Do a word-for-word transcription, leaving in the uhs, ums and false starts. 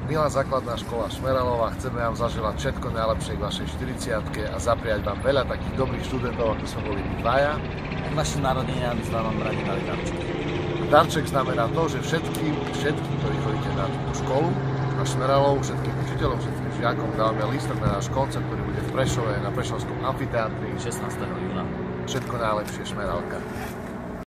Milá základná škola Šmeralova, chceme vám zaželať všetko najlepšie k vašej štyridsiatke a zapriať vám veľa takých dobrých študentov, ako sme boli my dvaja. K vašim narodeniam by sme vám radi dali darček. Darček znamená to, že všetkým, všetkým, ktorí chodíte na tú školu, na Šmeralov, všetkým učiteľom, všetkým žiakom dávame lístok na náš koncert, ktorý bude v Prešove na Prešovskom amfiteátri šestnásteho júna. Všetko najlepšie, Šmeralka.